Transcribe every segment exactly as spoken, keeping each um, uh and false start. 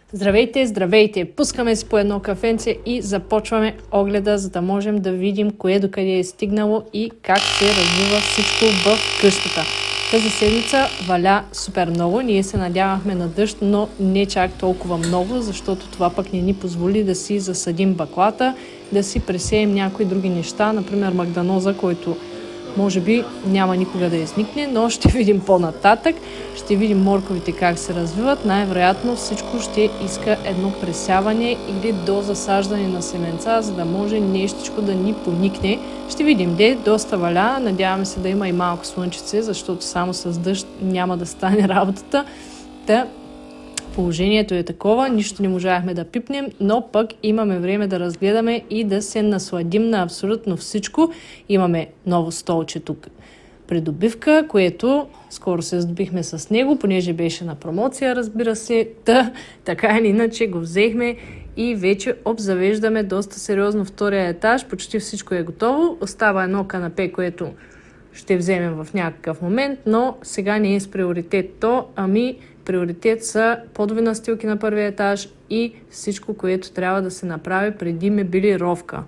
Здравейте, здравейте! Пускаме си по едно кафенце и започваме огледа, за да можем да видим кое докъде е стигнало и как се развива всичко в къщата. Тази седмица валя супер много. Ние се надявахме на дъжд, но не чак толкова много, защото това пък не ни позволи да си засадим баклата, да си пресеем някои други неща, например магданоза, който може би няма никога да изникне, но ще видим по-нататък. Ще видим морковите как се развиват. Най-вероятно всичко ще иска едно пресяване или до засаждане на семенца, за да може нещичко да ни поникне. Ще видим де, доста валя. Надяваме се да има и малко слънчице, защото само с дъжд няма да стане работата. Та положението е такова, нищо не можахме да пипнем, но пък имаме време да разгледаме и да се насладим на абсолютно всичко. Имаме ново столче тук, придобивка, което скоро се здобихме с него, понеже беше на промоция, разбира се. Та, така или иначе го взехме и вече обзавеждаме доста сериозно втория етаж. Почти всичко е готово. Остава едно канапе, което ще вземем в някакъв момент, но сега не е с приоритет то, ами приоритет са подови настилки на първия етаж и всичко, което трябва да се направи преди мебелировка.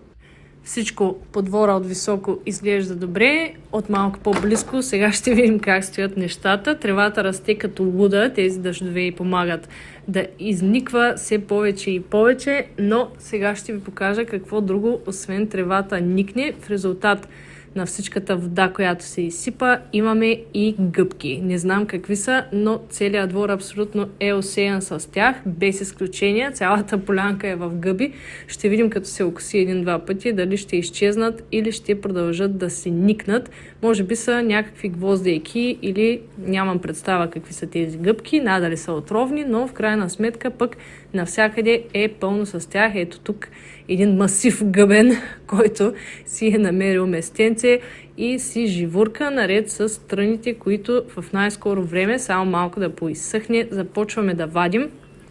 Всичко по двора от високо изглежда добре, от малко по-близко сега ще видим как стоят нещата. Тревата расте като луда, тези дъждове помагат да изниква все повече и повече, но сега ще ви покажа какво друго, освен тревата никне. В резултат на всичката вода, която се изсипа, имаме и гъбки. Не знам какви са, но целият двор абсолютно е осеян с тях, без изключение. Цялата полянка е в гъби. Ще видим, като се окоси един-два пъти, дали ще изчезнат или ще продължат да се никнат. Може би са някакви гвоздейки или нямам представа какви са тези гъбки. Надали са отровни, но в крайна сметка пък навсякъде е пълно с тях. Ето тук един масив гъбен, който си е намерил местенце и си живурка, наред с тръните, които в най-скоро време, само малко да поизсъхне, започваме да вадим.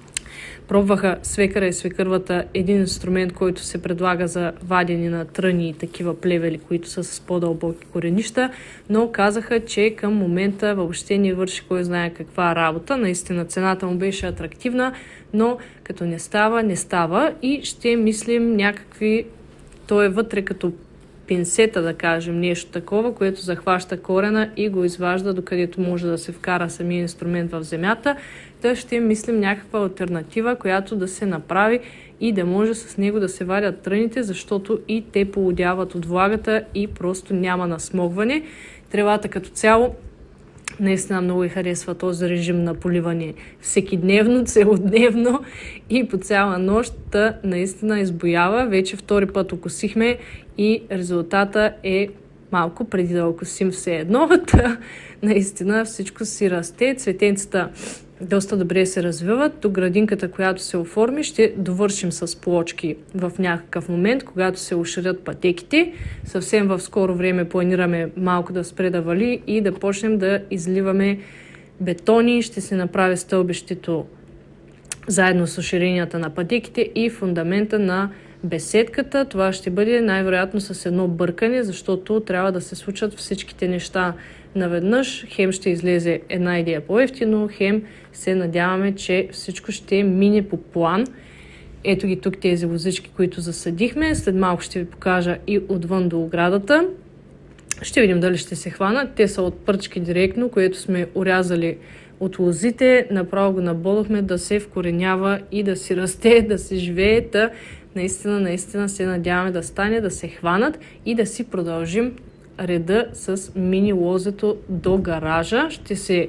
Пробваха свекъра и свекървата един инструмент, който се предлага за вадене на тръни и такива плевели, които са с по-дълбоки коренища, но казаха, че към момента въобще не върши кой знае каква работа. Наистина цената му беше атрактивна, но като не става, не става и ще мислим някакви... Той е вътре като пинсета, да кажем, нещо такова, което захваща корена и го изважда докъдето може да се вкара самия инструмент в земята. Та ще мислим някаква алтернатива, която да се направи и да може с него да се вадят тръните, защото и те полудяват от влагата и просто няма насмогване. Тревата като цяло наистина много и харесва този режим на поливане всекидневно, целодневно и по цяла нощ. Та наистина избоява. Вече втори път окосихме и резултата е малко преди да окосим все едно. Та наистина всичко си расте. Цветенцата доста добре се развиват. До градинката, която се оформи, ще довършим с плочки в някакъв момент, когато се уширят пътеките. Съвсем в скоро време планираме малко да спре да вали и да почнем да изливаме бетони. Ще се направи стълбището заедно с уширенията на пътеките и фундамента на беседката. Това ще бъде най-вероятно с едно бъркане, защото трябва да се случат всичките неща наведнъж. Хем ще излезе една идея по-ефтино, хем се надяваме, че всичко ще мине по план. Ето ги тук тези лозички, които засадихме. След малко ще ви покажа и отвън до оградата. Ще видим дали ще се хванат. Те са от пърчки директно, което сме урязали от лозите. Направо го набодохме да се вкоренява и да си расте, да се живее. Та наистина, наистина се надяваме да стане, да се хванат и да си продължим реда с мини лозето до гаража. Ще се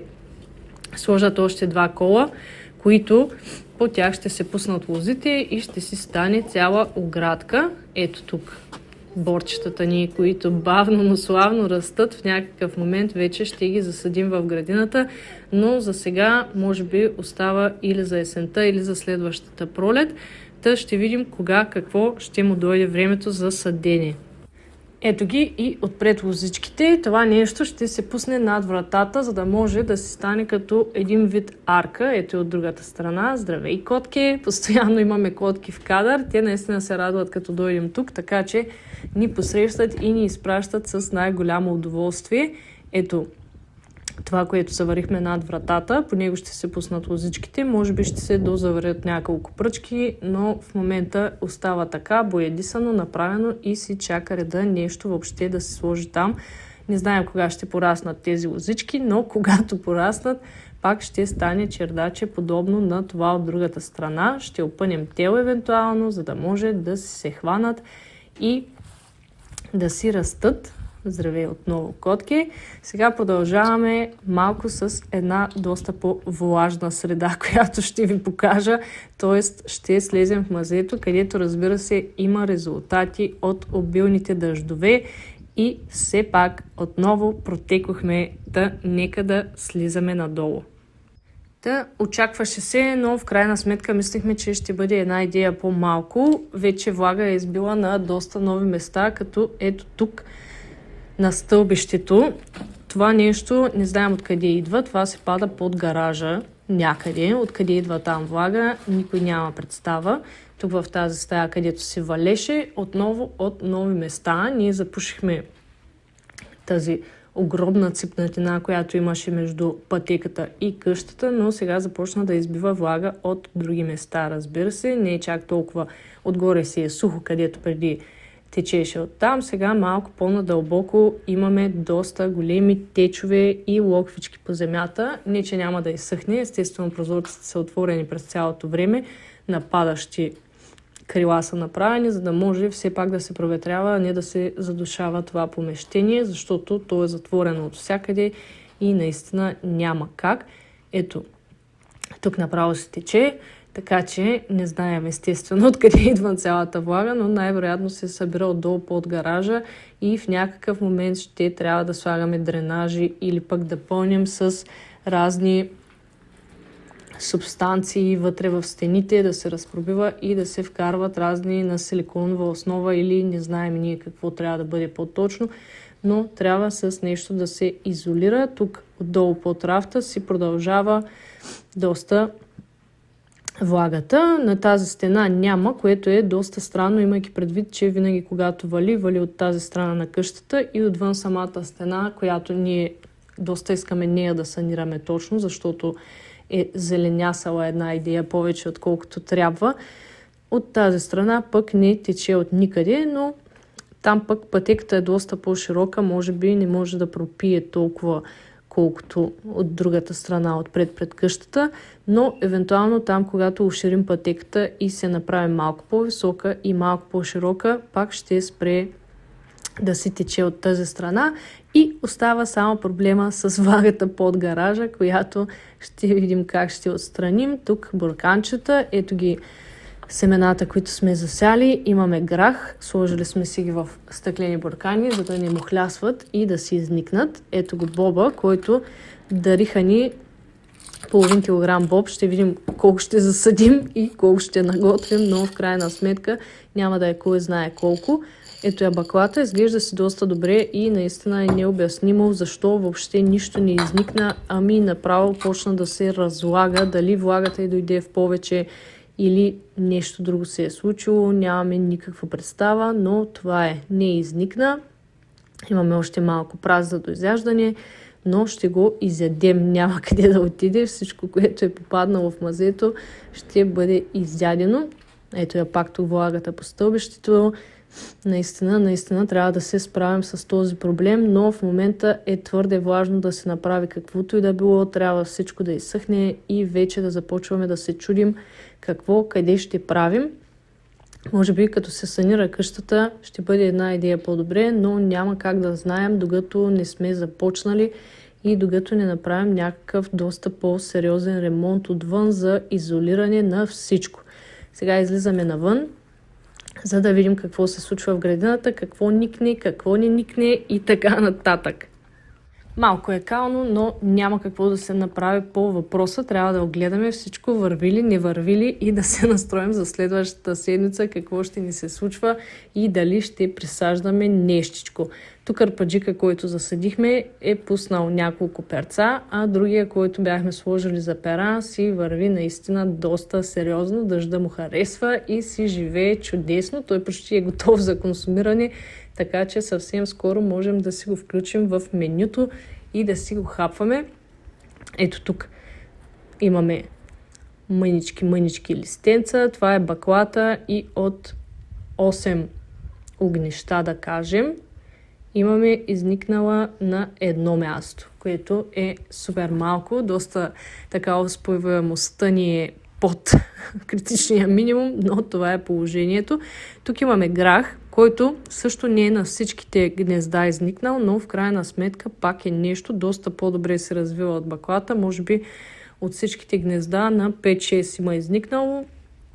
сложат още два кола, които по тях ще се пуснат лозите и ще си стане цяла оградка. Ето тук борчетата ни, които бавно, но славно растат. В някакъв момент вече ще ги засадим в градината, но за сега може би остава или за есента, или за следващата пролет. Та ще видим кога, какво ще му дойде времето за съдение. Ето ги и отпред лозичките. Това нещо ще се пусне над вратата, за да може да се стане като един вид арка. Ето и от другата страна. Здравей, котки! Постоянно имаме котки в кадър. Те наистина се радват като дойдем тук, така че ни посрещат и ни изпращат с най-голямо удоволствие. Ето това, което заварихме над вратата. По него ще се пуснат лозичките, може би ще се дозаварят няколко пръчки, но в момента остава така, боядисано, направено и си чака реда нещо въобще да се сложи там. Не знаем кога ще пораснат тези лозички, но когато пораснат, пак ще стане чердаче подобно на това от другата страна. Ще опънем тел евентуално, за да може да се хванат и да си растат. Здравей отново, котки! Сега продължаваме малко с една доста по-влажна среда, която ще ви покажа. Тоест ще слезем в мазето, където разбира се има резултати от обилните дъждове и все пак отново протекохме, да нека да слизаме надолу. Та, очакваше се, но в крайна сметка мислихме, че ще бъде една идея по-малко. Вече влага е избила на доста нови места, като ето тук на стълбището. Това нещо не знаем откъде идва, това се пада под гаража някъде. Откъде идва там влага, никой няма представа. Тук в тази стая, където се валеше, отново от нови места. Ние запушихме тази огромна ципнатина, която имаше между пътеката и къщата, но сега започна да избива влага от други места, разбира се. Не е чак толкова отгоре си е сухо, където преди течеше оттам. Сега малко по-надълбоко имаме доста големи течове и локвички по земята. Не, че няма да изсъхне. Естествено, прозорците са отворени през цялото време. Нападащи крила са направени, за да може все пак да се проветрява, а не да се задушава това помещение, защото то е затворено от всякъде и наистина няма как. Ето, тук направо се тече, така че не знаем естествено откъде идва цялата влага, но най-вероятно се събира отдолу под гаража и в някакъв момент ще трябва да слагаме дренажи или пък да пълним с разни субстанции вътре в стените, да се разпробива и да се вкарват разни на силиконова основа или не знаем ние какво трябва да бъде по-точно, но трябва с нещо да се изолира. Тук отдолу под рафта си продължава доста влагата. На тази стена няма, което е доста странно, имайки предвид, че винаги когато вали, вали от тази страна на къщата и отвън самата стена, която ние доста искаме нея да санираме точно, защото е зеленясала една идея повече, отколкото трябва. От тази страна пък не тече от никъде, но там пък пътеката е доста по-широка, може би не може да пропие толкова, колкото от другата страна, отпред пред къщата, но евентуално там, когато уширим пътеката и се направи малко по-висока и малко по-широка, пак ще спре да си тече от тази страна и остава само проблема с влагата под гаража, която ще видим как ще отстраним. Тук бурканчета, ето ги семената, които сме засяли. Имаме грах, сложили сме си ги в стъклени буркани, за да не мухлясват и да си изникнат. Ето го боба, който дариха ни половин килограм боб. Ще видим колко ще засадим и колко ще наготвим, но в крайна сметка няма да е кой знае колко. Ето я баклата, изглежда си доста добре и наистина е необяснимо защо въобще нищо не изникна, ами направо почна да се разлага, дали влагата й дойде в повече или нещо друго се е случило, нямаме никаква представа, но това е, не изникна. Имаме още малко праз за доизяждане, но ще го изядем, няма къде да отиде, всичко, което е попаднало в мазето, ще бъде изядено. Ето я пак тук влагата по стълбището. Наистина, наистина трябва да се справим с този проблем, но в момента е твърде важно да се направи каквото и да било, трябва всичко да изсъхне и вече да започваме да се чудим какво, къде ще правим. Може би като се санира къщата ще бъде една идея по-добре, но няма как да знаем, докато не сме започнали и докато не направим някакъв доста по-сериозен ремонт отвън за изолиране на всичко. Сега излизаме навън, за да видим какво се случва в градината, какво никне, какво не никне и така нататък. Малко е кално, но няма какво да се направи по въпроса. Трябва да огледаме всичко, върви ли, не върви ли и да се настроим за следващата седмица, какво ще ни се случва и дали ще присаждаме нещичко. Тук арпаджика, който засадихме, е пуснал няколко перца, а другия, който бяхме сложили за пера, си върви наистина доста сериозно. Дъжда му харесва и си живее чудесно. Той почти е готов за консумиране, така че съвсем скоро можем да си го включим в менюто и да си го хапваме. Ето тук имаме мънички, мънички листенца. Това е баклата и от осем огнища, да кажем, имаме изникнала на едно място, което е супер малко. Доста така успеваемостта ни е под критичния минимум, но това е положението. Тук имаме грах, който също не е на всичките гнезда изникнал, но в крайна сметка пак е нещо доста по-добре се развива от баклата. Може би от всичките гнезда на пет-шест има изникнало,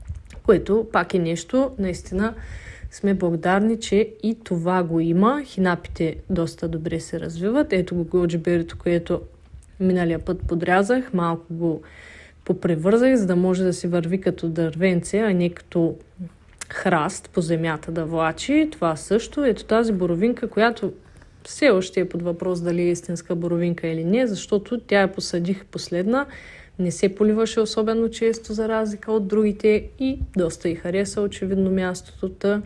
което пак е нещо. Наистина сме благодарни, че и това го има. Хинапите доста добре се развиват. Ето го годжиберито, което миналия път подрязах. Малко го попревързах, за да може да си върви като дървенце, а не като храст по земята да влачи. Това също. Ето тази боровинка, която все още е под въпрос дали е истинска боровинка или не, защото тя я посадих последна. Не се поливаше особено често за разлика от другите и доста й хареса очевидно мястото.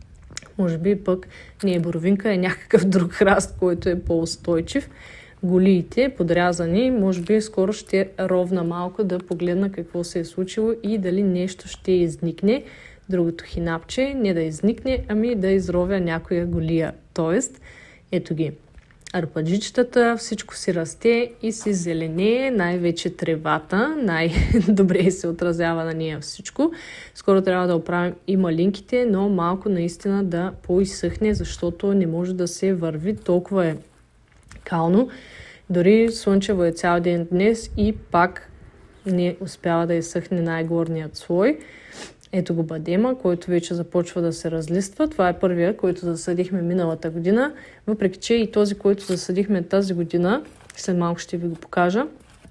Може би пък не е боровинка, е някакъв друг храст, който е по-устойчив. Голиите, подрязани, може би скоро ще ровна малко да погледна какво се е случило и дали нещо ще изникне. Другото хинапче не да изникне, ами да изровя някоя голия. Тоест, ето ги. Арпаджичетата, всичко си расте и си зеленее, най-вече тревата, най-добре се отразява на нея всичко. Скоро трябва да оправим и малинките, но малко наистина да поизсъхне, защото не може да се върви, толкова е кално. Дори слънчево е цял ден днес и пак не успява да изсъхне най-горният слой. Ето го бадема, който вече започва да се разлиства. Това е първия, който засадихме миналата година. Въпреки че и този, който засадихме тази година, след малко ще ви го покажа,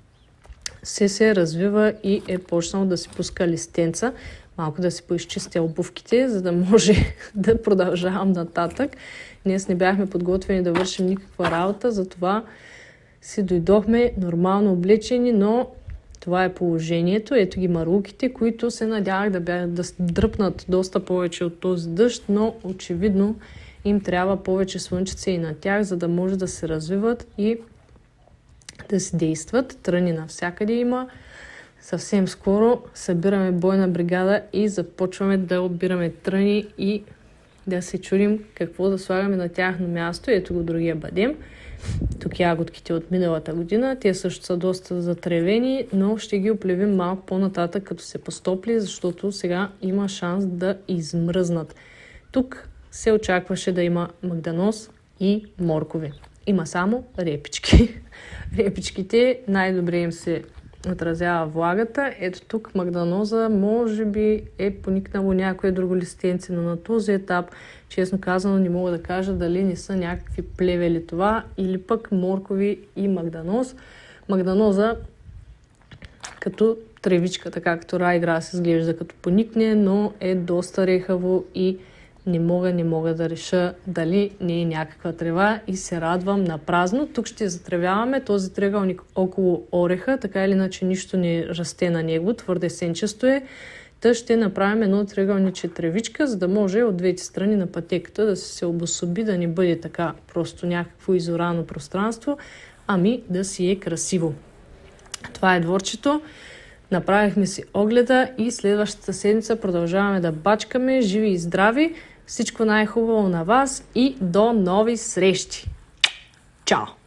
се се развива и е почнал да си пуска листенца. Малко да си поизчистя обувките, за да може да продължавам нататък. Днес не бяхме подготвени да вършим никаква работа, затова си дойдохме нормално облечени, но това е положението. Ето ги марлуките, които се надявах да, бя, да дръпнат доста повече от този дъжд, но очевидно им трябва повече слънчице и на тях, за да може да се развиват и да се действат. Тръни навсякъде има. Съвсем скоро събираме бойна бригада и започваме да обираме тръни и да се чудим какво да слагаме на тяхно място. Ето го другия бадем. Тук ягодките от миналата година. Те също са доста затревени, но ще ги оплевим малко по-нататък, като се постопли, защото сега има шанс да измръзнат. Тук се очакваше да има магданоз и моркови. Има само репички. Репичките най-добре им се отразява влагата. Ето тук магданоза може би е поникнало някое друго листенце, но на този етап, честно казано, не мога да кажа дали не са някакви плевели това или пък моркови и магданоз. Магданоза като тревичка, така като райграс изглежда като поникне, но е доста рехаво и не мога, не мога да реша дали не е някаква трева и се радвам на празно. Тук ще затревяваме този триъгълник около ореха, така или иначе нищо не расте на него, твърде сенчесто е. Та ще направим едно триъгълниче тревичка, за да може от двете страни на пътеката да се обособи, да не бъде така просто някакво изорано пространство, ами да си е красиво. Това е дворчето. Направихме си огледа и следващата седмица продължаваме да бачкаме. Живи и здрави! Всичко най-хубаво на вас и до нови срещи! Чао!